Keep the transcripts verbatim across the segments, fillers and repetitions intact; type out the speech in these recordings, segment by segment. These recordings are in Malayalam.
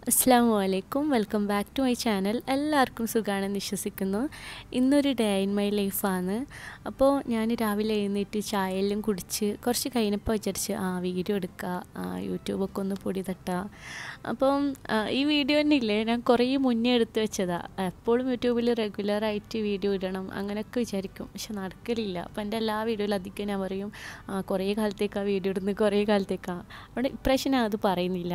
അസ്സലാമു അലൈക്കും welcome back to my channel. എല്ലാവർക്കും സുഖമാണെന്ന് വിശ്വസിക്കുന്നു. ഇന്നൊരു ഡേ ഇൻ മൈ ലൈഫാണ്. അപ്പോൾ ഞാൻ രാവിലെ എഴുന്നേറ്റ് ചായയെല്ലാം കുടിച്ച് കുറച്ച് കഴിഞ്ഞപ്പോൾ വിചാരിച്ച് ആ വീഡിയോ എടുക്കുക, യൂട്യൂബൊക്കെ ഒന്ന് പൊടി തട്ടുക. അപ്പം ഈ വീഡിയോ തന്നെ ഇല്ലേ, ഞാൻ കുറേ മുന്നേ എടുത്ത് വെച്ചതാണ്. എപ്പോഴും യൂട്യൂബിൽ റെഗുലറായിട്ട് വീഡിയോ ഇടണം അങ്ങനെയൊക്കെ വിചാരിക്കും, പക്ഷെ നടക്കലില്ല. അപ്പോൾ എൻ്റെ എല്ലാ വീഡിയോയിലും അധികം ഞാൻ പറയും കുറേ കാലത്തേക്കാണ് വീഡിയോ ഇടുന്നത്, കുറേ കാലത്തേക്കാണ്. അവിടെ ഇപ്രാവശ്യം ഞാൻ അത് പറയുന്നില്ല.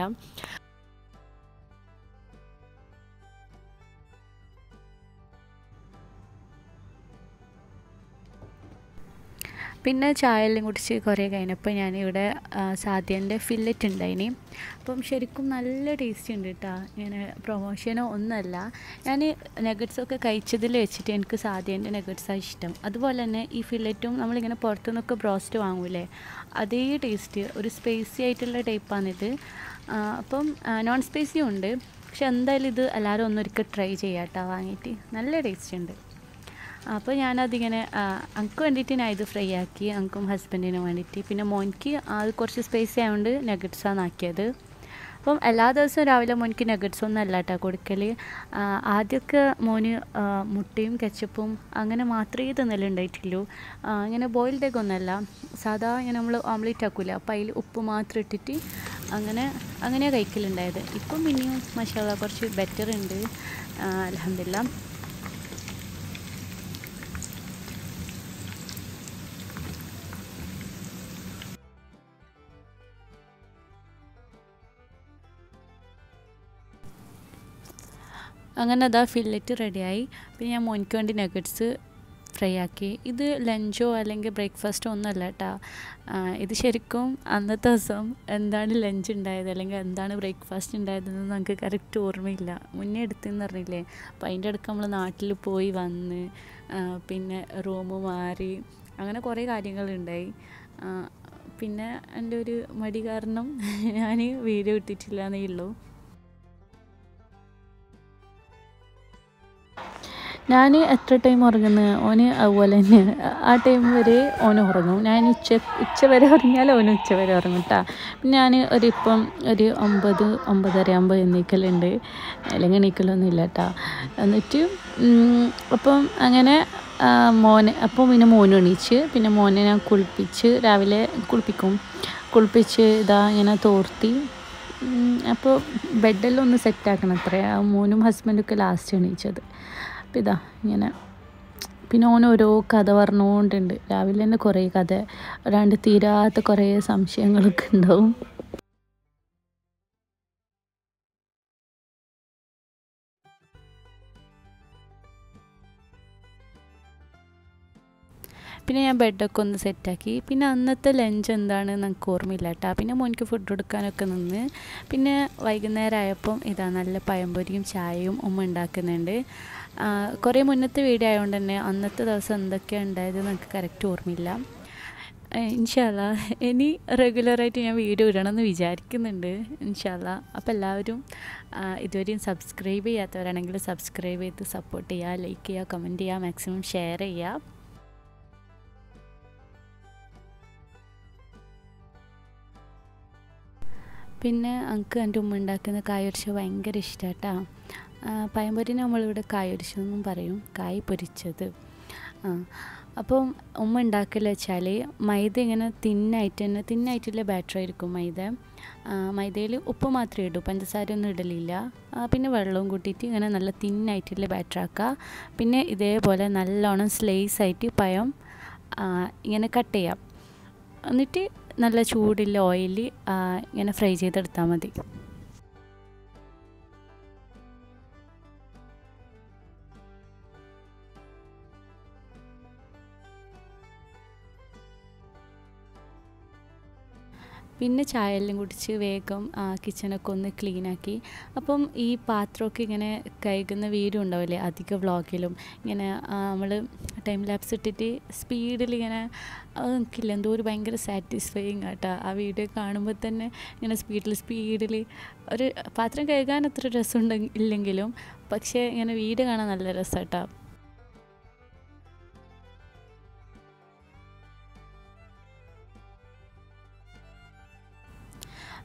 പിന്നെ ചായയെല്ലാം കുടിച്ച് കുറേ കഴിഞ്ഞപ്പോൾ ഞാനിവിടെ സാധ്യൻ്റെ ഫില്ലറ്റ് ഉണ്ടായിനി. അപ്പം ശരിക്കും നല്ല ടേസ്റ്റ് ഉണ്ട് കേട്ടോ. ഇങ്ങനെ പ്രൊമോഷനോ ഒന്നുമല്ല, ഞാൻ നഗറ്റ്സൊക്കെ കഴിച്ചതിൽ വെച്ചിട്ട് എനിക്ക് സാധ്യൻ്റെ നഗറ്റ്സാണ് ഇഷ്ടം. അതുപോലെ തന്നെ ഈ ഫില്ലറ്റും നമ്മളിങ്ങനെ പുറത്തുനിന്നൊക്കെ ബ്രോസ്റ്റ് വാങ്ങൂലേ, അതേ ടേസ്റ്റ്, ഒരു സ്പൈസി ആയിട്ടുള്ള ടൈപ്പാണിത്. അപ്പം നോൺ സ്പൈസിയും ഉണ്ട്, പക്ഷെ എന്തായാലും ഇത് എല്ലാവരും ഒന്നൊരിക്കൽ ട്രൈ ചെയ്യാം കേട്ടോ, വാങ്ങിയിട്ട് നല്ല ടേസ്റ്റ് ഉണ്ട്. അപ്പോൾ ഞാനതിങ്ങനെ എനിക്ക് വേണ്ടിയിട്ട് ഞാൻ ഇത് ഫ്രൈ ആക്കി, എനിക്കും ഹസ്ബൻഡിനും വേണ്ടിയിട്ട്. പിന്നെ മോനിക്ക് അത് കുറച്ച് സ്പൈസി ആയതുകൊണ്ട് നഗറ്റ്സാണ് ആക്കിയത്. അപ്പം എല്ലാ ദിവസവും രാവിലെ മോനിക്ക് നഗറ്റ്സ് ഒന്നും അല്ല കേട്ടോ കൊടുക്കൽ. ആദ്യമൊക്കെ മോന് മുട്ടയും കെച്ചപ്പും അങ്ങനെ മാത്രമേ തിന്നലുണ്ടായിട്ടുള്ളൂ. ഇങ്ങനെ ബോയിൽഡ് എഗ് ഒന്നുമല്ല, സാധാ ഇങ്ങനെ നമ്മൾ ഓംലേറ്റ് ആക്കൂല, അപ്പോൾ അതിൽ ഉപ്പ് മാത്രം ഇട്ടിട്ട് അങ്ങനെ അങ്ങനെയാണ് കഴിക്കലുണ്ടായത്. ഇപ്പം പിന്നെയും മാഷാഅല്ലാഹ് കുറച്ച് ബെറ്റർ ഉണ്ട്, അൽഹംദുലില്ലാ. അങ്ങനെ അതാ ഫില്ലറ്റ് റെഡിയായി. പിന്നെ ഞാൻ മോനിക്ക് വേണ്ടി നഗറ്റ്സ് ഫ്രൈ ആക്കി. ഇത് ലഞ്ചോ അല്ലെങ്കിൽ ബ്രേക്ക്ഫാസ്റ്റോ ഒന്നുമല്ല കേട്ടോ. ഇത് ശരിക്കും അന്നത്തെ ദിവസം എന്താണ് ലഞ്ച് ഉണ്ടായത് അല്ലെങ്കിൽ എന്താണ് ബ്രേക്ക്ഫാസ്റ്റ് ഉണ്ടായതെന്ന് നമുക്ക് കറക്റ്റ് ഓർമ്മയില്ല. മുന്നേ എടുത്തെന്ന് പറഞ്ഞില്ലേ, അപ്പോൾ അതിൻ്റെ ഇടയ്ക്ക് നമ്മൾ നാട്ടിൽ പോയി വന്ന് പിന്നെ റൂം മാറി അങ്ങനെ കുറേ കാര്യങ്ങളുണ്ടായി. പിന്നെ എൻ്റെ ഒരു മടി കാരണം ഞാൻ വീഡിയോ ഇട്ടിട്ടില്ല എന്നേ ഉള്ളൂ. ഞാൻ എത്ര ടൈം ഉറങ്ങുന്നത് ഓന് അതുപോലെ തന്നെയാണ്. ആ ടൈം വരെ ഓന് ഉറങ്ങും. ഞാൻ ഉച്ച ഉച്ച വരെ ഉറങ്ങിയാൽ ഓന് ഉച്ച വരെ ഉറങ്ങും കേട്ടോ. പിന്നെ ഞാൻ ഒരു ഇപ്പം ഒരു ഒമ്പത് ഒമ്പതര ആകുമ്പോൾ എണീക്കലുണ്ട്, അല്ലെങ്കിൽ എണീക്കലൊന്നും ഇല്ല കേട്ടോ. എന്നിട്ട് അപ്പം അങ്ങനെ മോനെ അപ്പോൾ പിന്നെ മോനും എണീച്ച്, പിന്നെ മോനെ ഞാൻ കുളിപ്പിച്ച് രാവിലെ കുളിപ്പിക്കും. കുളിപ്പിച്ച് ഇതാ ഇങ്ങനെ തോർത്തി. അപ്പോൾ ബെഡെല്ലാം ഒന്ന് സെറ്റാക്കണം അത്രേ. മോനും ഹസ്ബൻഡൊക്കെ ലാസ്റ്റ് എണീച്ചത്. അപ്പം ഇതാ ഇങ്ങനെ പിന്നെ ഓൻ ഓരോ കഥ പറഞ്ഞുകൊണ്ടുണ്ട്. രാവിലെ തന്നെ കുറേ കഥ, ഒരാണ്ട് തീരാത്ത കുറേ സംശയങ്ങളൊക്കെ ഉണ്ടാവും. പിന്നെ ഞാൻ ബെഡൊക്കെ ഒന്ന് സെറ്റാക്കി. പിന്നെ അന്നത്തെ ലഞ്ച് എന്താണെന്ന് എനിക്ക് ഓർമ്മയില്ല കേട്ടോ. പിന്നെ മോനിക്ക് ഫുഡ് കൊടുക്കാനൊക്കെ നിന്ന്. പിന്നെ വൈകുന്നേരം ആയപ്പം ഇതാ നല്ല പഴംപൊരിയും ചായയും ഉമ്മ ഉണ്ടാക്കുന്നുണ്ട്. കുറേ മുന്നത്തെ വീഡിയോ ആയതുകൊണ്ട് തന്നെ അന്നത്തെ ദിവസം എന്തൊക്കെയാണ് ഉണ്ടായതെന്ന് എനിക്ക് കറക്റ്റ് ഓർമ്മയില്ല. ഇൻഷാ അല്ലാഹ് ഇനി റെഗുലറായിട്ട് ഞാൻ വീഡിയോ ഇടണമെന്ന് വിചാരിക്കുന്നുണ്ട്, ഇൻഷാ അല്ലാഹ്. അപ്പോൾ എല്ലാവരും ഇതുവരെയും സബ്സ്ക്രൈബ് ചെയ്യാത്തവരാണെങ്കിൽ സബ്സ്ക്രൈബ് ചെയ്ത് സപ്പോർട്ട് ചെയ്യുക, ലൈക്ക് ചെയ്യുക, കമൻറ്റ് ചെയ്യുക, മാക്സിമം ഷെയർ ചെയ്യുക. പിന്നെ എനിക്ക് എൻ്റെ ഉമ്മ ഉണ്ടാക്കുന്ന കായ് പൊരിച്ചത് ഭയങ്കര ഇഷ്ടമാണ് കേട്ടോ. പഴംപൊരി നമ്മളിവിടെ കായ് പൊരിച്ചതെന്നും പറയും, കായ് പൊരിച്ചത്. ആ അപ്പം ഉമ്മ ഉണ്ടാക്കൽ വെച്ചാൽ മൈദ ഇങ്ങനെ തിന്നായിട്ട് തന്നെ തിന്നായിട്ടുള്ള ബാറ്റർ ആയിരിക്കും മൈദ. മൈദയിൽ ഉപ്പ് മാത്രമേ ഇടൂ, പഞ്ചസാര ഒന്നും ഇടലില്ല. പിന്നെ വെള്ളവും കൂട്ടിയിട്ട് ഇങ്ങനെ നല്ല തിന്നായിട്ടുള്ള ബാറ്റർ ആക്കുക. പിന്നെ ഇതേപോലെ നല്ലോണം സ്ലൈസ് ആയിട്ട് പഴം ഇങ്ങനെ കട്ട് ചെയ്യാം. എന്നിട്ട് നല്ല ചൂടുള്ള ഓയിൽ ഇങ്ങനെ ഫ്രൈ ചെയ്തെടുത്താൽ മതി. പിന്നെ ചായയെല്ലാം കുടിച്ച് വേഗം കിച്ചണൊക്കെ ഒന്ന് ക്ലീനാക്കി. അപ്പം ഈ പാത്രമൊക്കെ ഇങ്ങനെ കഴുകുന്ന വീഡിയോ ഉണ്ടാവില്ലേ അധിക വ്ളോഗിലും, ഇങ്ങനെ നമ്മൾ ടൈം ലാപ്സ് ഇട്ടിട്ട് സ്പീഡിൽ ഇങ്ങനെ, അത് എനിക്കില്ല എന്തോ ഒരു ഭയങ്കര സാറ്റിസ്ഫൈയിങ് കേട്ടോ. ആ വീഡിയോ കാണുമ്പോൾ തന്നെ ഇങ്ങനെ സ്പീഡിൽ സ്പീഡിൽ ഒരു പാത്രം കഴുകാൻ അത്ര രസമുണ്ട് ഇല്ലെങ്കിലും, പക്ഷേ ഇങ്ങനെ വീഡിയോ കാണാൻ നല്ല രസം കേട്ടോ.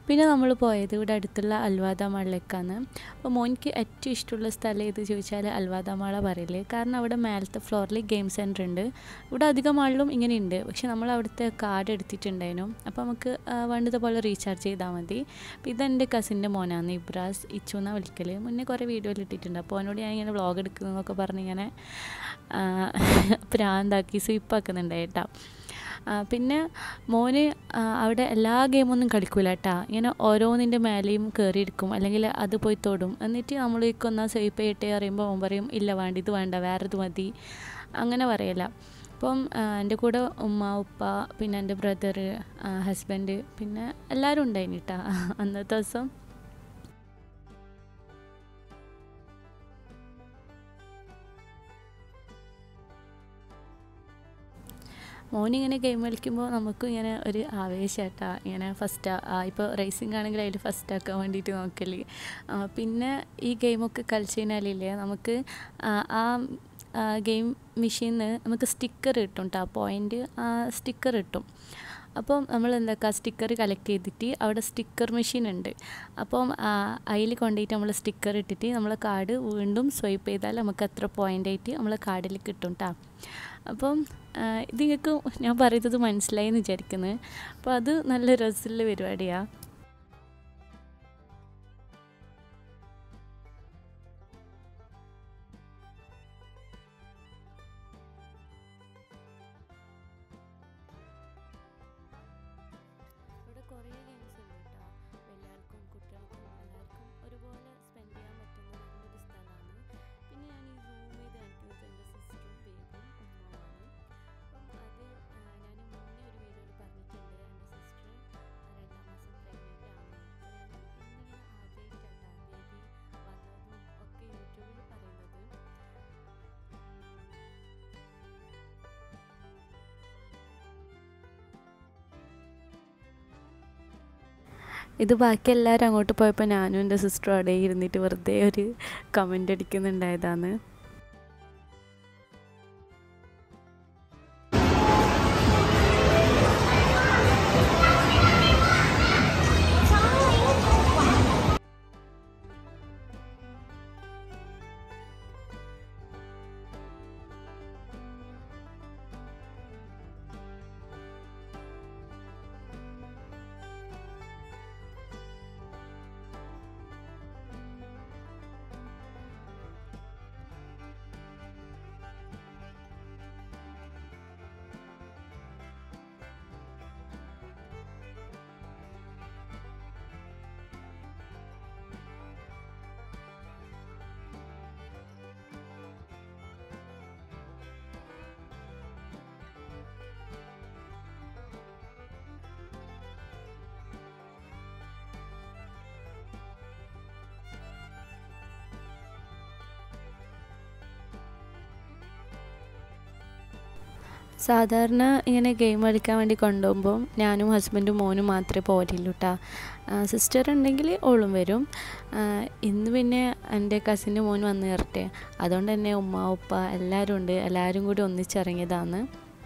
പിന്നെ നമ്മൾ പോയത് ഇവിടെ അടുത്തുള്ള അൽവാദ മാളിലേക്കാണ്. അപ്പോൾ മോനിക്ക് ഏറ്റവും ഇഷ്ടമുള്ള സ്ഥലം ഏത് ചോദിച്ചാൽ അൽവാദ മാള പറയില്ലേ. കാരണം അവിടെ മേലത്തെ ഫ്ലോറിൽ ഗെയിം സെൻറ്റർ ഉണ്ട്. ഇവിടെ അധികം മാളിലും ഇങ്ങനെ ഉണ്ട്. പക്ഷെ നമ്മൾ അവിടുത്തെ കാർഡ് എടുത്തിട്ടുണ്ടായിരുന്നു. അപ്പോൾ നമുക്ക് വേണ്ടതുപോലെ റീചാർജ് ചെയ്താൽ മതി. അപ്പോൾ ഇതെൻ്റെ കസിൻ്റെ മോനാണ് ഇബ്രാസ്, ഇച്ചു എന്നാണ് വിളിക്കൽ. മുന്നേ കുറേ വീഡിയോയിൽ ഇട്ടിട്ടുണ്ട്. അപ്പോൾ അവനോട് ഞാൻ ഇങ്ങനെ വ്ളോഗ് എടുക്കുന്നതെന്നൊക്കെ പറഞ്ഞിങ്ങനെ പ്രാന്താക്കി സ്വീപ്പാക്കുന്നുണ്ടായിട്ടാ. പിന്നെ മോന് അവിടെ എല്ലാ ഗെയിമൊന്നും കളിക്കില്ല കേട്ടോ. ഇങ്ങനെ ഓരോന്നിൻ്റെ മേലെയും കയറിയിരിക്കും, അല്ലെങ്കിൽ അത് പോയി തൊടും. എന്നിട്ട് നമ്മളേക്ക് ഒന്നാ സ്വൈപ്പ് ചെയ്യട്ടെ അറിയുമ്പോൾ അവൻ പറയും ഇല്ല വേണ്ട, ഇത് വേണ്ട, വേറെ ഇത് മതി, അങ്ങനെ പറയല. അപ്പം എൻ്റെ കൂടെ ഉമ്മ, ഉപ്പ, പിന്നെ എൻ്റെ ബ്രദർ, ഹസ്ബൻഡ്, പിന്നെ എല്ലാവരും ഉണ്ടായിന് കേട്ടോ അന്നത്തെ ദിവസം. മോനിങ്ങനെ ഗെയിം കളിക്കുമ്പോൾ നമുക്കും ഇങ്ങനെ ഒരു ആവേശമായിട്ടാ. ഇങ്ങനെ ഫസ്റ്റ് ഇപ്പോൾ റേസിംഗ് ആണെങ്കിൽ അതിൽ ഫസ്റ്റ് ആക്കാൻ വേണ്ടിയിട്ട് നോക്കല്. പിന്നെ ഈ ഗെയിമൊക്കെ കളിച്ച് കഴിഞ്ഞാലില്ലേ നമുക്ക് ആ ഗെയിം മെഷീനിൽ നിന്ന് നമുക്ക് സ്റ്റിക്കർ കിട്ടും കേട്ടോ, പോയിൻ്റ് സ്റ്റിക്കർ കിട്ടും. അപ്പം നമ്മൾ എന്താക്കുക, സ്റ്റിക്കർ കളക്ട് ചെയ്തിട്ട് അവിടെ സ്റ്റിക്കർ മെഷീൻ ഉണ്ട്. അപ്പം അതിൽ കൊണ്ടുപോയിട്ട് നമ്മൾ സ്റ്റിക്കർ ഇട്ടിട്ട് നമ്മളെ കാർഡ് വീണ്ടും സ്വൈപ്പ് ചെയ്താൽ നമുക്ക് എത്ര പോയിൻ്റ് ആയിട്ട് നമ്മളെ കാർഡിൽ കിട്ടും കേട്ടോ. അപ്പം ഇത് നിങ്ങൾക്ക് ഞാൻ പറയുന്നത് മനസ്സിലായി എന്ന് വിചാരിക്കുന്നത്. അപ്പോൾ അത് നല്ല രസമുള്ള പരിപാടിയാണ്. ഇവിടെ കുറേ ഗെയിംസ് ഉണ്ട് കേട്ടോ. എല്ലാവർക്കും കുട്ടികൾക്കും എല്ലാവർക്കും ഒരുപോലെ സ്പെൻഡ് ചെയ്യാൻ പറ്റുന്ന നല്ലൊരു സ്ഥലമാണ്. പിന്നെ ഞാൻ ഈ സൂം ചെയ്ത് കാണിക്കുന്നത് എൻ്റെ സിസ്റ്ററും ബേബിയും ഉമ്മാവാണ്. അപ്പം അത് ഞാൻ മുന്നേ ഒരു വീഡിയോയിൽ പറഞ്ഞിട്ടുണ്ട്, എൻ്റെ സിസ്റ്റർ രണ്ടാം മാസം പ്രഗ്നൻ്റ് ആണ്. അപ്പോൾ ഞാൻ ഇന്നിങ്ങനെ ആദ്യമായിട്ടാണ് ബേബി വന്നതും ഒക്കെ യൂട്യൂബിൽ പറയുന്നത്. ഇത് ബാക്കി എല്ലാവരും അങ്ങോട്ട് പോയപ്പോൾ ഞാനും എൻ്റെ സിസ്റ്ററും അവിടെ ഇരുന്നിട്ട് വെറുതെ ഒരു കമൻ്റ് അടിക്കുന്നുണ്ടായതാണ്. സാധാരണ ഇങ്ങനെ ഗെയിം കളിക്കാൻ വേണ്ടി കൊണ്ടുപോകുമ്പോൾ ഞാനും ഹസ്ബൻഡും മോനും മാത്രമേ പോരുള്ളൂ കേട്ടോ. സിസ്റ്റർ ഉണ്ടെങ്കിൽ ഓളും വരും. ഇന്ന് പിന്നെ എൻ്റെ കസിൻ്റെ മോൻ വന്ന് കയറട്ടെ, അതുകൊണ്ട് തന്നെ ഉമ്മ ഉപ്പ എല്ലാവരും ഉണ്ട്, എല്ലാവരും കൂടി ഒന്നിച്ചിറങ്ങിയതാണ്.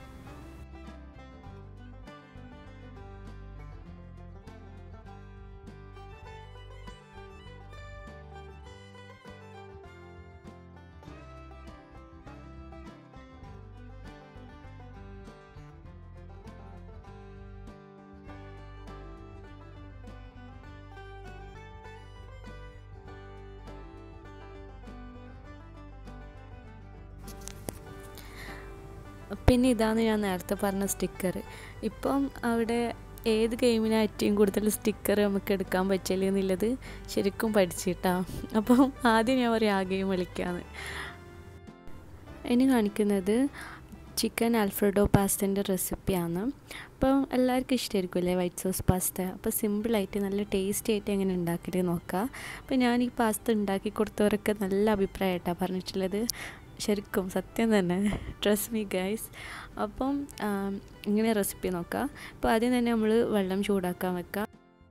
പിന്നെ ഇതാണ് ഞാൻ നേരത്തെ പറഞ്ഞ സ്റ്റിക്കർ. ഇപ്പം അവിടെ ഏത് ഗെയിമിനാണ് ഏറ്റവും കൂടുതൽ സ്റ്റിക്കർ നമുക്ക് എടുക്കാൻ പറ്റില്ല എന്നുള്ളത് ശരിക്കും പഠിച്ചിട്ടാ. അപ്പം ആദ്യം ഞാൻ പറയും ആ ഗെയിം കളിക്കാമെന്ന്. ഇനി കാണിക്കുന്നത് ചിക്കൻ ആൽഫ്രെഡോ പാസ്തേൻ്റെ റെസിപ്പിയാണ്. അപ്പം എല്ലാവർക്കും ഇഷ്ടമായിരിക്കുമല്ലേ വൈറ്റ് സോസ് പാസ്ത. അപ്പോൾ സിമ്പിളായിട്ട് നല്ല ടേസ്റ്റി ആയിട്ട് എങ്ങനെ ഉണ്ടാക്കിയിട്ട് നോക്കാം. അപ്പോൾ ഞാൻ ഈ പാസ്ത ഉണ്ടാക്കി കൊടുത്തവരൊക്കെ നല്ല അഭിപ്രായമായിട്ടാണ് പറഞ്ഞിട്ടുള്ളത്. ശരിക്കും സത്യം തന്നെ, ട്രസ്റ്റ് മീ ഗൈസ്. അപ്പം ഇങ്ങനെ റെസിപ്പി നോക്കാം. അപ്പോൾ ആദ്യം തന്നെ നമ്മൾ വെള്ളം ചൂടാക്കാൻ വെക്കാം.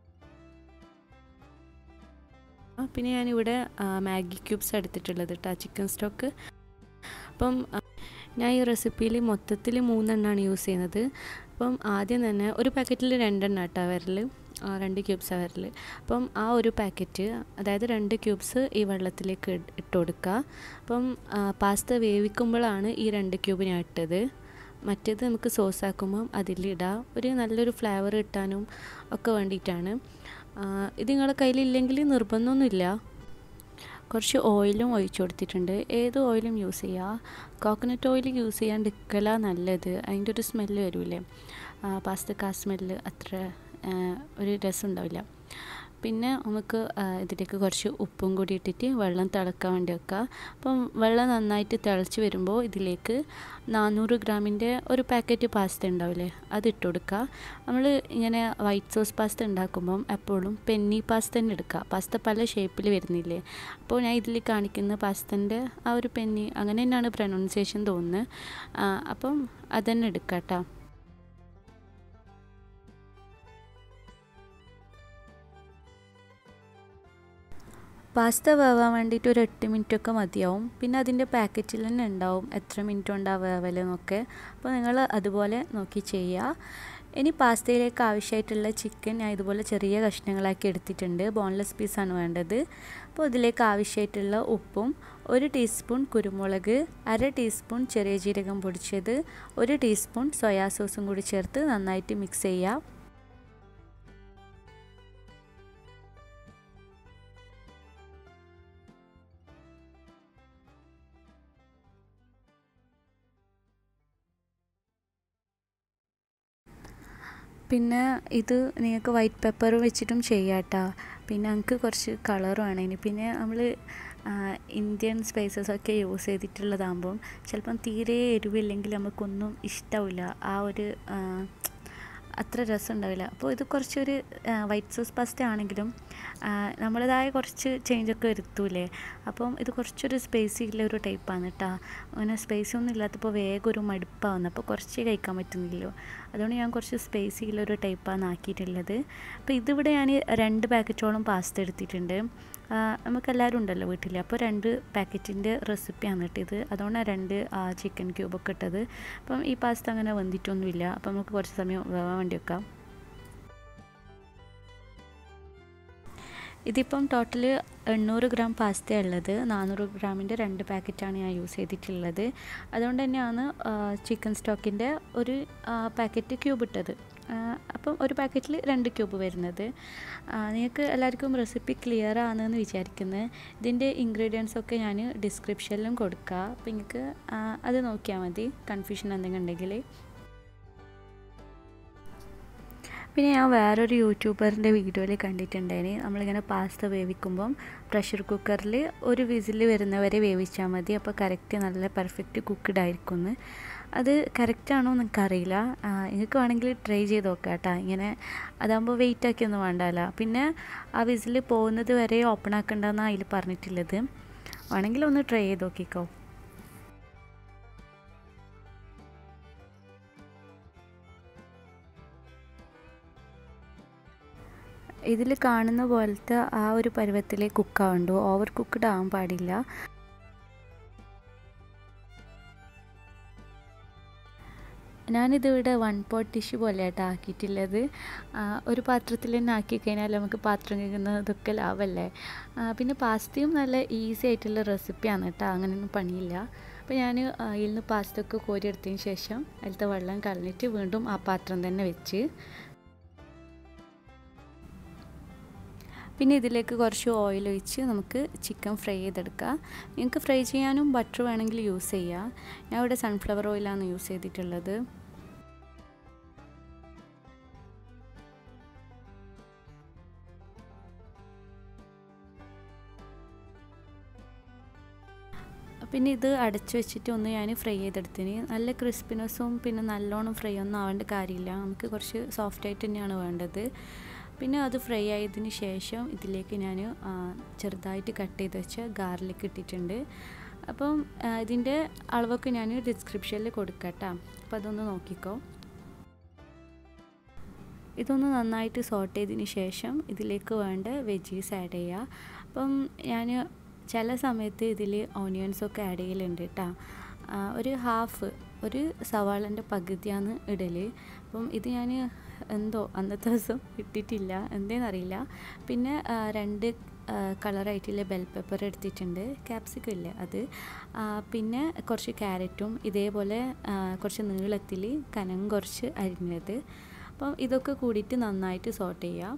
പിന്നെ ഞാനിവിടെ മാഗി ക്യൂബ്സ് എടുത്തിട്ടുള്ളത് കേട്ടോ, ചിക്കൻ സ്റ്റോക്ക്. അപ്പം ഞാൻ ഈ റെസിപ്പിയിൽ മൊത്തത്തിൽ മൂന്നെണ്ണമാണ് യൂസ് ചെയ്യുന്നത്. അപ്പം ആദ്യം തന്നെ ഒരു പാക്കറ്റിൽ രണ്ടെണ്ണം കേട്ടോ വരൽ. രണ്ട് ക്യൂബ്സാണ് വരൽ. അപ്പം ആ ഒരു പാക്കറ്റ്, അതായത് രണ്ട് ക്യൂബ്സ് ഈ വെള്ളത്തിലേക്ക് ഇട്ട് കൊടുക്കുക. അപ്പം പാസ്ത വേവിക്കുമ്പോഴാണ് ഈ രണ്ട് ക്യൂബ് ഞാൻ ഇട്ടത്. മറ്റേത് നമുക്ക് സോസ് ആക്കുമ്പം അതിലിടാം. ഒരു നല്ലൊരു ഫ്ലേവർ കിട്ടാനും ഒക്കെ വേണ്ടിയിട്ടാണ്. ഇത് നിങ്ങളുടെ കയ്യിലില്ലെങ്കിൽ നിർബന്ധമൊന്നുമില്ല. കുറച്ച് ഓയിലും ഒഴിച്ചു കൊടുത്തിട്ടുണ്ട്. ഏത് ഓയിലും യൂസ് ചെയ്യുക. കോക്കനട്ട് ഓയിൽ യൂസ് ചെയ്യാണ്ടിരിക്കല നല്ലത്. അതിൻ്റെ ഒരു സ്മെല്ല് വരില്ലേ, പാസ്തക്ക് ആ സ്മെല്ല് അത്ര ഒരു രസം ഉണ്ടാവില്ല. പിന്നെ നമുക്ക് ഇതിലേക്ക് കുറച്ച് ഉപ്പും കൂടി ഇട്ടിട്ട് വെള്ളം തിളക്കാൻ വേണ്ടി വെക്കുക. അപ്പം വെള്ളം നന്നായിട്ട് തിളച്ച് വരുമ്പോൾ ഇതിലേക്ക് നാനൂറ് ഗ്രാമിൻ്റെ ഒരു പാക്കറ്റ് പാസ്ത ഉണ്ടാവില്ലേ, അത് ഇട്ട് കൊടുക്കുക. നമ്മൾ ഇങ്ങനെ വൈറ്റ് സോസ് പാസ്ത ഉണ്ടാക്കുമ്പം എപ്പോഴും പെന്നി പാസ്ത തന്നെ എടുക്കുക. പാസ്ത പല ഷേപ്പിൽ വരുന്നില്ലേ, അപ്പോൾ ഞാൻ ഇതിൽ കാണിക്കുന്ന പാസ്തൻ്റെ ആ ഒരു പെന്നി, അങ്ങനെ തന്നെയാണ് പ്രൊനൗൺസിയേഷൻ തോന്നുന്നത്. അപ്പം അതന്നെ എടുക്കുക കേട്ടോ. പാസ്ത വേവാൻ വേണ്ടിയിട്ട് ഒരു എട്ട് മിനിറ്റൊക്കെ മതിയാവും. പിന്നെ അതിൻ്റെ പാക്കറ്റിൽ തന്നെ ഉണ്ടാവും എത്ര മിനിറ്റ് ഉണ്ടാവും വേവലെന്നൊക്കെ. അപ്പോൾ നിങ്ങൾ അതുപോലെ നോക്കി ചെയ്യുക. ഇനി പാസ്തയിലേക്ക് ആവശ്യമായിട്ടുള്ള ചിക്കൻ ഞാൻ ഇതുപോലെ ചെറിയ കഷ്ണങ്ങളാക്കി എടുത്തിട്ടുണ്ട്. ബോൺലെസ് പീസാണ് വേണ്ടത്. അപ്പോൾ ഇതിലേക്ക് ആവശ്യമായിട്ടുള്ള ഉപ്പും ഒരു ടീസ്പൂൺ കുരുമുളക്, അര ടീസ്പൂൺ ചെറിയ ജീരകം പൊടിച്ചത്, ഒരു ടീസ്പൂൺ സോയാ സോസും കൂടി ചേർത്ത് നന്നായിട്ട് മിക്സ് ചെയ്യുക. പിന്നെ ഇത് നിങ്ങൾക്ക് വൈറ്റ് പെപ്പർ വെച്ചിട്ടും ചെയ്യാം കേട്ടോ. പിന്നെ നമുക്ക് കുറച്ച് കളർ വേണേന്. പിന്നെ നമ്മൾ ഇന്ത്യൻ സ്പൈസസൊക്കെ യൂസ് ചെയ്തിട്ടുള്ളതാകുമ്പം ചിലപ്പം തീരെ എരിവില്ലെങ്കിൽ നമുക്കൊന്നും ഇഷ്ടമാവില്ല, ആ ഒരു അത്ര രസം ഉണ്ടാവില്ല. അപ്പോൾ ഇത് കുറച്ചൊരു വൈറ്റ് സോസ് പാസ്ത ആണെങ്കിലും നമ്മളേതായ കുറച്ച് ചേഞ്ചൊക്കെ വരുത്തൂലേ. അപ്പം ഇത് കുറച്ചൊരു സ്പൈസിയുള്ള ഒരു ടൈപ്പാണ് കേട്ടോ. അങ്ങനെ സ്പൈസി ഒന്നും ഇല്ലാത്തപ്പോൾ വേഗം ഒരു മടുപ്പാവുന്നു. അപ്പോൾ കുറച്ച് കഴിക്കാൻ പറ്റുന്നില്ലല്ലോ, അതുകൊണ്ട് ഞാൻ കുറച്ച് സ്പൈസിയുള്ള ഒരു ടൈപ്പാണ് ആക്കിയിട്ടുള്ളത്. അപ്പോൾ ഇതിവിടെ ഞാൻ രണ്ട് പാക്കറ്റോളം പാസ്ത എടുത്തിട്ടുണ്ട്. നമുക്കെല്ലാവരും ഉണ്ടല്ലോ വീട്ടിൽ, അപ്പോൾ രണ്ട് പാക്കറ്റിൻ്റെ റെസിപ്പിയാണ് ഇട്ടത്. അതുകൊണ്ടാണ് രണ്ട് ചിക്കൻ ക്യൂബൊക്കെ ഇട്ടത്. അപ്പം ഈ പാസ്ത അങ്ങനെ വെന്തിട്ടൊന്നുമില്ല. അപ്പം നമുക്ക് കുറച്ച് സമയം വേവാൻ വേണ്ടി വെക്കാം. ഇതിപ്പം ടോട്ടൽ എണ്ണൂറ് ഗ്രാം പാസ്ത ഉള്ളത്. നാനൂറ് ഗ്രാമിൻ്റെ രണ്ട് പാക്കറ്റാണ് ഞാൻ യൂസ് ചെയ്തിട്ടുള്ളത്. അതുകൊണ്ട് തന്നെയാണ് ചിക്കൻ സ്റ്റോക്കിൻ്റെ ഒരു പാക്കറ്റ് ക്യൂബ് ഇട്ടത്. അപ്പം ഒരു പാക്കറ്റിൽ രണ്ട് ക്യൂബ് വരുന്നത്. നിങ്ങൾക്ക് എല്ലാവർക്കും റെസിപ്പി ക്ലിയർ ആണെന്ന് വിചാരിക്കുന്നത്. ഇതിൻ്റെ ഇൻഗ്രീഡിയൻസ് ഒക്കെ ഞാൻ ഡിസ്ക്രിപ്ഷനിലും കൊടുക്കുക. അപ്പോൾ നിങ്ങൾക്ക് അത് നോക്കിയാൽ മതി കൺഫ്യൂഷൻ എന്തെങ്കിലും ഉണ്ടെങ്കിൽ. പിന്നെ ഞാൻ വേറൊരു യൂട്യൂബറിൻ്റെ വീഡിയോയിൽ കണ്ടിട്ടുണ്ടായിന്, നമ്മളിങ്ങനെ പാസ്ത വേവിക്കുമ്പം പ്രഷർ കുക്കറിൽ ഒരു വിസിൽ വരുന്നവരെ വേവിച്ചാൽ മതി. അപ്പോൾ കറക്റ്റ് നല്ല പെർഫെക്റ്റ് കുക്ക്ഡ് ആയിരിക്കുമെന്ന്. അത് കറക്റ്റാണോ എനിക്കറിയില്ല. നിങ്ങൾക്ക് വേണമെങ്കിൽ ട്രൈ ചെയ്ത് നോക്കാം കേട്ടോ. ഇങ്ങനെ അതാകുമ്പോൾ വെയിറ്റ് ആക്കിയൊന്നും വേണ്ടല്ല. പിന്നെ ആ വിസിൽ പോകുന്നത് വരെ ഓപ്പൺ ആക്കണ്ടെന്നാണ് അതിൽ പറഞ്ഞിട്ടുള്ളത്. വേണമെങ്കിൽ ഒന്ന് ട്രൈ ചെയ്ത് നോക്കിക്കോ. ഇതിൽ കാണുന്ന പോലത്തെ ആ ഒരു പരുവത്തിലേ കുക്കാവുണ്ടോ, ഓവർ കുക്ക്ഡ് ആവാൻ പാടില്ല. ഞാനിതിവിടെ വൺ പോട്ട് ഡിഷ് പോലെയായിട്ട് ആക്കിയിട്ടുള്ളത്. ഒരു പാത്രത്തിൽ തന്നെ ആക്കി കഴിഞ്ഞാൽ നമുക്ക് പാത്രം കഴുകുന്നതൊക്കെ ലാഭമല്ലേ. പിന്നെ പാസ്തയും നല്ല ഈസി ആയിട്ടുള്ള റെസിപ്പിയാണ് കേട്ടോ, അങ്ങനെയൊന്നും പണിയില്ല. അപ്പോൾ ഞാൻ അതിൽ നിന്ന് പാസ്ത ഒക്കെ കോരിയെടുത്തതിന് ശേഷം അതിലത്തെ വെള്ളം കളഞ്ഞിട്ട് വീണ്ടും ആ പാത്രം തന്നെ വെച്ച്, പിന്നെ ഇതിലേക്ക് കുറച്ച് ഓയിൽ ഒഴിച്ച് നമുക്ക് ചിക്കൻ ഫ്രൈ ചെയ്തെടുക്കാം. നിങ്ങൾക്ക് ഫ്രൈ ചെയ്യാനും ബട്ടർ വേണമെങ്കിൽ യൂസ് ചെയ്യാം. ഞാൻ ഇവിടെ സൺഫ്ലവർ ഓയിലാണ് യൂസ് ചെയ്തിട്ടുള്ളത്. പിന്നെ ഇത് അടച്ചു വെച്ചിട്ട് ഒന്ന് ഞാൻ ഫ്രൈ ചെയ്തെടുത്തിന്. നല്ല ക്രിസ്പിനെസ്സും പിന്നെ നല്ലോണം ഫ്രൈ ഒന്നും ആവേണ്ട കാര്യമില്ല, നമുക്ക് കുറച്ച് സോഫ്റ്റായിട്ട് തന്നെയാണ് വേണ്ടത്. പിന്നെ അത് ഫ്രൈ ആയതിന് ശേഷം ഇതിലേക്ക് ഞാൻ ചെറുതായിട്ട് കട്ട് ചെയ്ത് വെച്ച ഗാർലിക് ഇട്ടിട്ടുണ്ട്. അപ്പം ഇതിൻ്റെ അളവൊക്കെ ഞാൻ ഡിസ്ക്രിപ്ഷനിൽ കൊടുക്കാം കേട്ടോ, അപ്പോൾ അതൊന്ന് നോക്കിക്കോ. ഇതൊന്ന് നന്നായിട്ട് സോട്ട് ചെയ്തതിന് ശേഷം ഇതിലേക്ക് വേണ്ട വെജീസ് ആഡ് ചെയ്യുക. അപ്പം ഞാൻ ചില സമയത്ത് ഇതിൽ ഓണിയൻസൊക്കെ ആഡ് ചെയ്യലുണ്ട് കേട്ടോ. ഒരു ഹാഫ് ഒരു സവാളൻ്റെ പകുതിയാണ് ഇടൽ. അപ്പം ഇത് ഞാൻ എന്തോ അന്നത്തെ ദിവസം കിട്ടിയിട്ടില്ല, എന്തേന്നറിയില്ല. പിന്നെ രണ്ട് കളറായിട്ടുള്ള ബെൽ പെപ്പർ എടുത്തിട്ടുണ്ട്, ക്യാപ്സിക്കം ഇല്ലേ അത്. പിന്നെ കുറച്ച് ക്യാരറ്റും ഇതേപോലെ കുറച്ച് നീളത്തിൽ കനം കുറച്ച് അരിഞ്ഞത്. അപ്പം ഇതൊക്കെ കൂടിയിട്ട് നന്നായിട്ട് സോട്ട് ചെയ്യാം.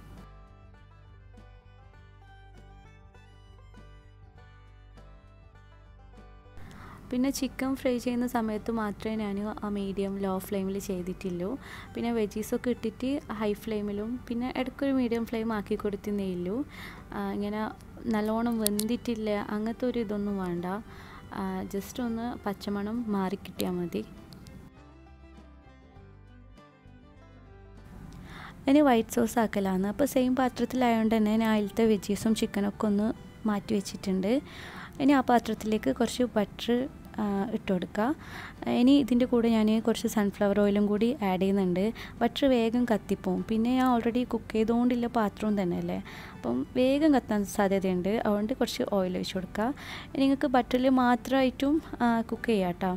പിന്നെ ചിക്കൻ ഫ്രൈ ചെയ്യുന്ന സമയത്ത് മാത്രമേ ഞാൻ ആ മീഡിയം ലോ ഫ്ലെയിമിൽ ചെയ്തിട്ടുള്ളൂ. പിന്നെ വെജീസൊക്കെ ഇട്ടിട്ട് ഹൈ ഫ്ലെയിമിലും പിന്നെ ഇടയ്ക്കൊരു മീഡിയം ഫ്ലെയിം ആക്കി കൊടുത്തേ ഉള്ളൂ. ഇങ്ങനെ നല്ലോണം വെന്തിട്ടില്ല അങ്ങനത്തെ ഒരു ഇതൊന്നും വേണ്ട, ജസ്റ്റ് ഒന്ന് പച്ചമണം മാറിക്കിട്ടിയാൽ മതി. ഇനി വൈറ്റ് സോസ് ആക്കലാണ്. അപ്പോൾ സെയിം പാത്രത്തിലായതുകൊണ്ട് തന്നെ ഞാൻ അതിലത്തെ വെജീസും ചിക്കനൊക്കെ ഒന്ന് മാറ്റി വെച്ചിട്ടുണ്ട്. ഇനി ആ പാത്രത്തിലേക്ക് കുറച്ച് ബട്ടർ ഇട്ട് കൊടുക്കുക. ഇനി ഇതിൻ്റെ കൂടെ ഞാൻ കുറച്ച് സൺഫ്ലവർ ഓയിലും കൂടി ആഡ് ചെയ്യുന്നുണ്ട്. ബട്ടർ വേഗം കത്തിപ്പോവും, പിന്നെ ഞാൻ ഓൾറെഡി കുക്ക് ചെയ്തുകൊണ്ടുള്ള പാത്രവും തന്നെ അല്ലേ, അപ്പം വേഗം കത്താൻ സാധ്യതയുണ്ട്. അതുകൊണ്ട് കുറച്ച് ഓയിൽ ഒഴിച്ച് കൊടുക്കുക. നിങ്ങൾക്ക് ബട്ടറിൽ മാത്രമായിട്ടും കുക്ക് ചെയ്യാം കേട്ടോ.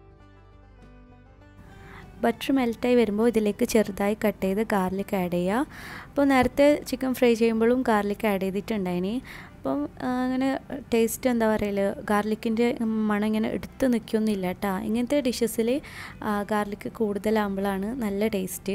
ബട്ടർ മെൽറ്റായി വരുമ്പോൾ ഇതിലേക്ക് ചെറുതായി കട്ട് ചെയ്ത് ഗാർലിക് ആഡ് ചെയ്യുക. അപ്പോൾ നേരത്തെ ചിക്കൻ ഫ്രൈ ചെയ്യുമ്പോഴും ഗാർലിക് ആഡ് ചെയ്തിട്ടുണ്ടായിനി. അപ്പം അങ്ങനെ ടേസ്റ്റ് എന്താ പറയുക, ഗാർലിക്കിൻ്റെ മണം ഇങ്ങനെ എടുത്ത് നിൽക്കൊന്നുമില്ല കേട്ടോ. ഇങ്ങനത്തെ ഡിഷസിൽ ഗാർലിക്ക് കൂടുതലാകുമ്പോഴാണ് നല്ല ടേസ്റ്റ്.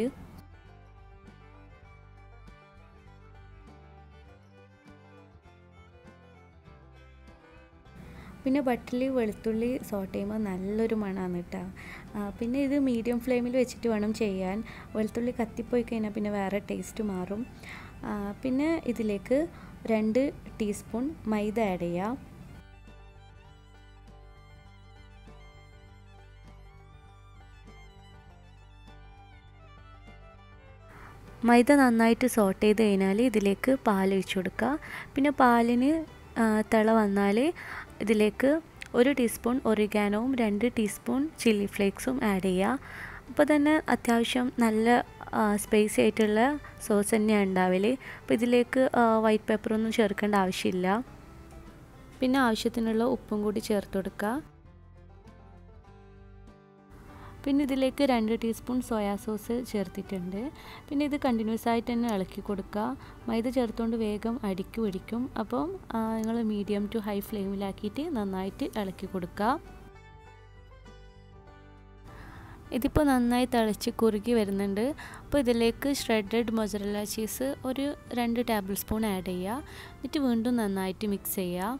പിന്നെ ബട്ടറിൽ വെളുത്തുള്ളി സോട്ട് ചെയ്യുമ്പോൾ നല്ലൊരു മണമാണ് കേട്ടോ. പിന്നെ ഇത് മീഡിയം ഫ്ലെയിമിൽ വെച്ചിട്ട് വേണം ചെയ്യാൻ. വെളുത്തുള്ളി കത്തിപ്പോയി കഴിഞ്ഞാൽ പിന്നെ വേറെ ടേസ്റ്റ് മാറും. പിന്നെ ഇതിലേക്ക് രണ്ട് ടീസ്പൂൺ മൈദ ആഡ് ചെയ്യാം. മൈദ നന്നായിട്ട് സോട്ട് ചെയ്ത് കഴിഞ്ഞാൽ ഇതിലേക്ക് പാൽ ഒഴിച്ച് കൊടുക്കുക. പിന്നെ പാലിന് തിള വന്നാൽ ഇതിലേക്ക് ഒരു ടീസ്പൂൺ ഒറിഗാനോവും രണ്ട് ടീസ്പൂൺ ചില്ലി ഫ്ലേക്സും ആഡ് ചെയ്യുക. അപ്പോൾ തന്നെ അത്യാവശ്യം നല്ല സ്പൈസി ആയിട്ടുള്ള സോസ് തന്നെയാണ് ഉണ്ടാവല്. അപ്പോൾ ഇതിലേക്ക് വൈറ്റ് പെപ്പറൊന്നും ചേർക്കേണ്ട ആവശ്യമില്ല. പിന്നെ ആവശ്യത്തിനുള്ള ഉപ്പും കൂടി ചേർത്ത് കൊടുക്കുക. പിന്നെ ഇതിലേക്ക് രണ്ട് ടീസ്പൂൺ സോയാ സോസ് ചേർത്തിട്ടുണ്ട്. പിന്നെ ഇത് കണ്ടിന്യൂസ് ആയിട്ട് തന്നെ ഇളക്കി കൊടുക്കുക. മൈദ ചേർത്തുകൊണ്ട് വേഗം അടിക്ക് പിടിക്കും. അപ്പം നിങ്ങൾ മീഡിയം ടു ഹൈ ഫ്ലെയിമിലാക്കിയിട്ട് നന്നായിട്ട് ഇളക്കി കൊടുക്കുക. ഇതിപ്പോൾ നന്നായി തിളച്ച് കുറുകി വരുന്നുണ്ട്. അപ്പോൾ ഇതിലേക്ക് ഷ്രെഡഡ് മൊസറല്ല ചീസ് ഒരു രണ്ട് ടേബിൾ സ്പൂൺ ആഡ് ചെയ്യുക. എന്നിട്ട് വീണ്ടും നന്നായിട്ട് മിക്സ് ചെയ്യുക.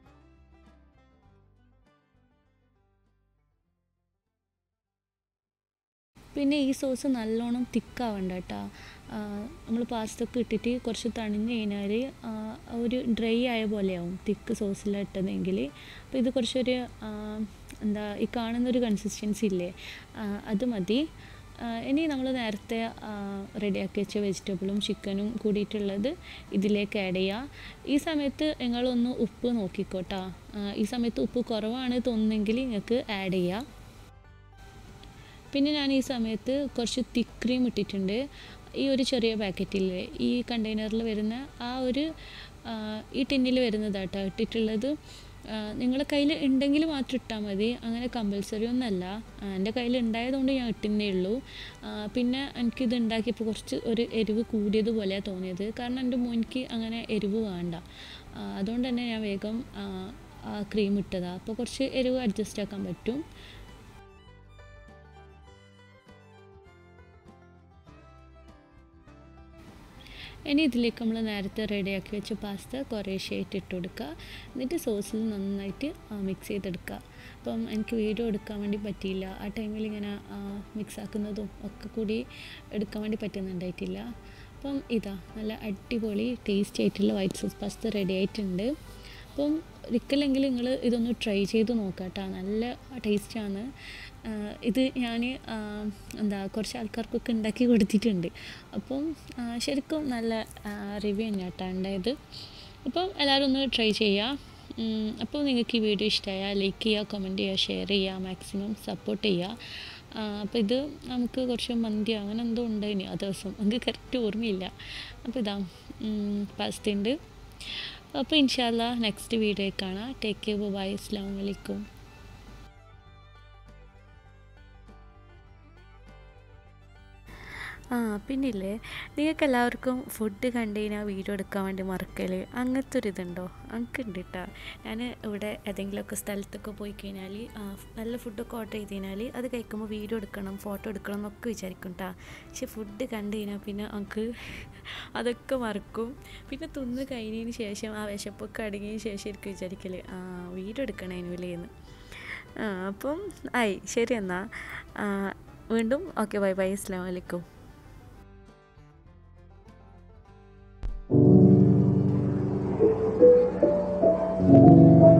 പിന്നെ ഈ സോസ് നല്ലോണം തിക്കാവണ്ട കേട്ടോ. നമ്മൾ പാസ്തയൊക്കെ ഇട്ടിട്ട് കുറച്ച് തണിഞ്ഞ് കഴിഞ്ഞാൽ ഒരു ഡ്രൈ ആയ പോലെയാവും തിക്ക് സോസിലിട്ടതെങ്കിൽ. അപ്പോൾ ഇത് കുറച്ചൊരു എന്താ ഈ കാണുന്നൊരു കൺസിസ്റ്റൻസി ഇല്ലേ, അത് മതി. ഇനി നമ്മൾ നേരത്തെ റെഡിയാക്കി വെച്ച വെജിറ്റബിളും ചിക്കനും കൂടിയിട്ടുള്ളത് ഇതിലേക്ക് ആഡ് ചെയ്യുക. ഈ സമയത്ത് നിങ്ങളൊന്ന് ഉപ്പ് നോക്കിക്കോട്ടോ. ഈ സമയത്ത് ഉപ്പ് കുറവാണ് തോന്നുന്നെങ്കിൽ നിങ്ങൾക്ക് ആഡ് ചെയ്യുക. പിന്നെ ഞാൻ ഈ സമയത്ത് കുറച്ച് തിക്ക് ക്രീം ഇട്ടിട്ടുണ്ട്. ഈ ഒരു ചെറിയ പാക്കറ്റില്ലേ, ഈ കണ്ടെയ്നറിൽ വരുന്ന ആ ഒരു ഈ ടിന്നിൽ വരുന്നതാട്ടോ ഇട്ടിട്ടുള്ളത്. നിങ്ങളുടെ കയ്യിൽ ഉണ്ടെങ്കിൽ മാത്രം ഇട്ടാൽ മതി, അങ്ങനെ കമ്പൽസറി ഒന്നല്ല. എൻ്റെ കയ്യിൽ ഉണ്ടായതുകൊണ്ട് ഞാൻ ഇട്ടുന്നേ ഉള്ളൂ. പിന്നെ എനിക്കിത് ഉണ്ടാക്കിയപ്പോൾ കുറച്ച് ഒരു എരിവ് കൂടിയതുപോലെയാണ് തോന്നിയത്, കാരണം എൻ്റെ മോനിക്ക് അങ്ങനെ എരിവ് വേണ്ട. അതുകൊണ്ട് തന്നെ ഞാൻ വേഗം ക്രീം ഇട്ടതാണ്. അപ്പോൾ കുറച്ച് എരിവ് അഡ്ജസ്റ്റ് ആക്കാൻ പറ്റും. ഇനി ഇതിലേക്ക് നമ്മൾ നേരത്തെ റെഡിയാക്കി വെച്ച പാസ്ത കുറേശ്ശെയായിട്ട് ഇട്ട് കൊടുക്കുക. എന്നിട്ട് സോസിൽ നന്നായിട്ട് മിക്സ് ചെയ്തെടുക്കുക. അപ്പം എനിക്ക് വീഡിയോ എടുക്കാൻ വേണ്ടി പറ്റിയില്ല, ആ ടൈമിൽ ഇങ്ങനെ മിക്സ് ആക്കുന്നതും ഒക്കെ കൂടി എടുക്കാൻ വേണ്ടി പറ്റുന്നുണ്ടായിട്ടില്ല. അപ്പം ഇതാ നല്ല അടിപൊളി ടേസ്റ്റി ആയിട്ടുള്ള വൈറ്റ് സോസ് പാസ്ത റെഡി ആയിട്ടുണ്ട്. അപ്പം ഒരിക്കലെങ്കിൽ നിങ്ങൾ ഇതൊന്ന് ട്രൈ ചെയ്ത് നോക്കാം കേട്ടോ, നല്ല ടേസ്റ്റാണ്. ഇത് ഞാൻ എന്താ കുറച്ച് ആൾക്കാർക്കൊക്കെ ഉണ്ടാക്കി കൊടുത്തിട്ടുണ്ട്. അപ്പം ശരിക്കും നല്ല റിവ്യൂ തന്നെ കേട്ടോ ഉണ്ടായത്. അപ്പം എല്ലാവരും ഒന്ന് ട്രൈ ചെയ്യുക. അപ്പോൾ നിങ്ങൾക്ക് ഈ വീഡിയോ ഇഷ്ടമായാൽ ലൈക്ക് ചെയ്യുക, കമൻറ്റ് ചെയ്യുക, ഷെയർ ചെയ്യുക, മാക്സിമം സപ്പോർട്ട് ചെയ്യുക. അപ്പോൾ ഇത് നമുക്ക് കുറച്ച് മന്തി അങ്ങനെ എന്തോ ഉണ്ടായിനി ആ ദിവസം, എനിക്ക് കറക്റ്റ് ഓർമ്മയില്ല. അപ്പോൾ ഇതാ പാസ്ത ഉണ്ട്. അപ്പോൾ ഇൻഷാ അല്ലാഹ് നെക്സ്റ്റ് വീഡിയോ കാണാം. ടേക്ക് കെയർ, ബൈ, അസ്സലാമു അലൈക്കും. ആ പിന്നില്ലേ, നിങ്ങൾക്ക് എല്ലാവർക്കും ഫുഡ് കണ്ടു കഴിഞ്ഞാൽ വീഡിയോ എടുക്കാൻ വേണ്ടി മറക്കൽ അങ്ങനത്തെ ഒരു ഇതുണ്ടോ? എനിക്കുണ്ട് കേട്ടോ. ഞാൻ ഇവിടെ ഏതെങ്കിലുമൊക്കെ സ്ഥലത്തൊക്കെ പോയി കഴിഞ്ഞാൽ നല്ല ഫുഡൊക്കെ ഓർഡർ ചെയ്ത് കഴിഞ്ഞാൽ അത് കഴിക്കുമ്പോൾ വീഡിയോ എടുക്കണം, ഫോട്ടോ എടുക്കണം എന്നൊക്കെ വിചാരിക്കും കേട്ടോ. പക്ഷെ ഫുഡ് കണ്ടു കഴിഞ്ഞാൽ പിന്നെ നമുക്ക് അതൊക്കെ മറക്കും. പിന്നെ തിന്ന് കഴിഞ്ഞതിന് ശേഷം ആ വിശപ്പൊക്കെ അടങ്ങിയതിന് ശേഷം എനിക്ക് വിചാരിക്കൽ ആ വീഡിയോ എടുക്കണേനുല്ലേന്ന്. ആ അപ്പം ആയി ശരി എന്നാൽ വീണ്ടും ഓക്കെ, ബൈ ബൈ, അസ്സലാമു അലൈക്കും. Thank you.